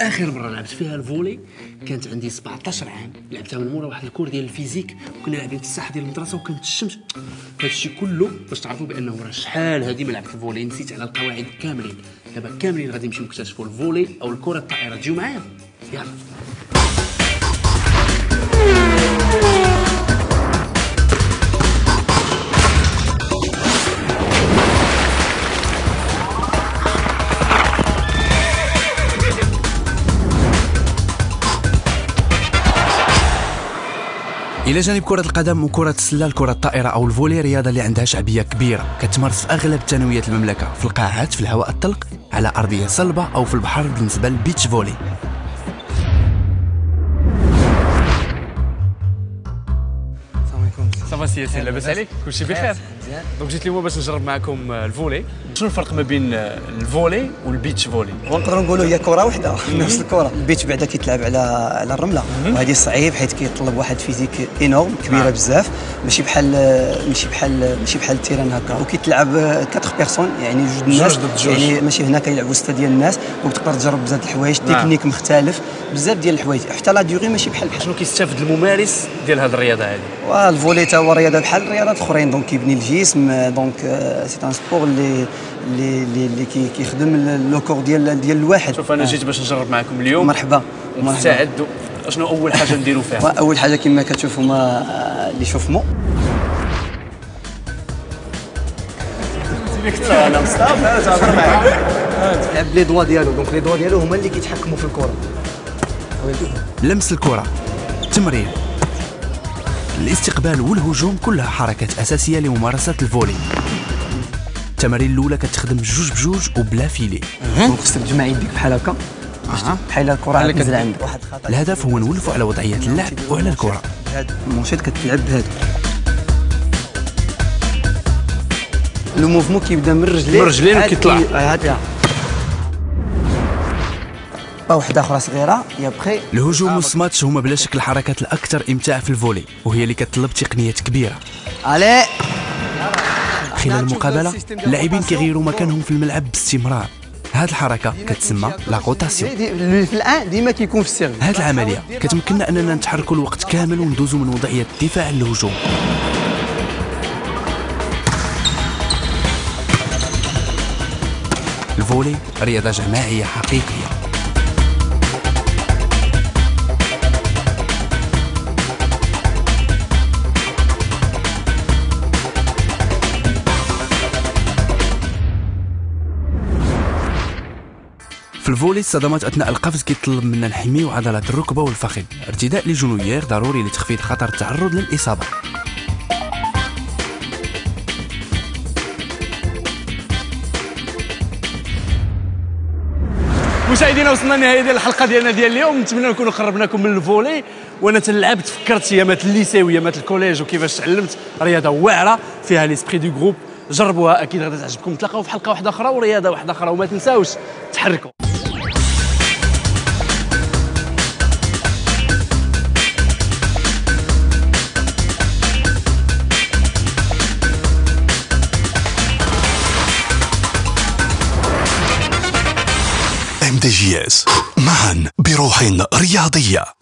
اخر مره لعبت فيها الفولي كانت عندي 17 عام، لعبتها من مورا واحد الكور ديال الفيزيك، وكنا لاعبين في الساحه ديال المدرسه وكانت الشمس. هادشي كله باش تعرفوا بانه راه شحال هادي ما لعبت الفولي، نسيت على القواعد كاملين. دابا كاملين غادي نمشيو نكتشفوا الفولي او الكره الطائره. تجيو معايا يلا. الى جانب كرة القدم وكرة السلة، الكرة الطائرة او الفولي رياضة اللي عندها شعبية كبيرة، كتمارس في اغلب ثانويات المملكة، في القاعات، في الهواء الطلق، على ارضية صلبة او في البحر بالنسبة للبيتش فولي. صافا سي لاباس عليك؟ كلشي بخير؟ مزيان. دونك جيت اليوم باش نجرب معكم الفولي. شنو الفرق ما بين الفولي والبيتش فولي؟ ونقدروا نقولوا هي كره واحده نفس الكره. البيتش بعدا كيتلعب على الرمله، وهذه صعيب حيت كيطلب واحد فيزيك انورم كبيره بزاف، ماشي بحال التيران هكا، وكيتلعب 4 بيرسون يعني جوج الناس، يعني ماشي هنا كيلعبوا 6 ديال الناس، وتقدر تجرب بزاف د الحوايج، تكنيك مختلف بزاف ديال الحوايج، حتى لا ديوري ماشي بحال. شنو كيستافد الممارس ديال هذه الرياضه هذه؟ والفولي تا هو رياضه بحال الرياضات الاخرين، دونك كيبني الجسم، دونك سي ان سبور اللي كيخدم لو كور ديال الواحد. شوف انا جيت باش نجرب معكم اليوم. مرحبا. مستعد. شنو اول حاجه نديرو فيها؟ اول حاجه كما كتشوفوا اللي شوفمو انا مصطفى تهضر معاك. تلعب لي دوا ديالو، دونك لي دوا ديالو هما اللي كيتحكموا في الكره. لمس الكرة، التمرير، الاستقبال والهجوم كلها حركات اساسيه لممارسه الفولي. التمارين الاولى كتخدم جوج بجوج وبلا فيلي. دونك خصك تجمع يديك بحال هكا باش بحال الكره تنزل عندك. واحد الخطا. الهدف هو نولفوا على وضعيه اللعب وعلى الكره. هاد المونشيط كتلعب بهذا لو موفمون كيبدا من الرجلين وكيطلع. هاد واحده اخرى صغيره يا بخي. الهجوم والسماتش هما بلا شك الحركات الاكثر امتاع في الفولي، وهي اللي كتطلب تقنيات كبيره. علي خلال المقابله اللاعبين كيغيروا مكانهم في الملعب باستمرار. هذه الحركه كتسمى لا روتاسيون. في الان ديما كيكون في السيرف. هذه العمليه كتمكننا اننا نتحركوا الوقت كامل وندوزوا من وضعيه الدفاع للهجوم. الفولي رياضه جماعيه حقيقيه. في الفولي الصدمات اثناء القفز كيطلب منا نحميو عضلات الركبه والفخذ. ارتداء لجونيير ضروري لتخفيض خطر التعرض للاصابه. مشاهدينا وصلنا للنهايه ديال الحلقه ديالنا ديال اليوم. نتمنى نكونوا قربناكم من الفولي، وانا تلعبت فكرت ايامات الليسي وايامات الكوليج وكيفاش تعلمت. رياضه واعره فيها ليسبري دو جروب، جربوها اكيد غادي تعجبكم. نتلاقاو في حلقه واحده اخرى ورياضه واحده اخرى، وما تنساوش تحركوا. MDJS معا بروح رياضية.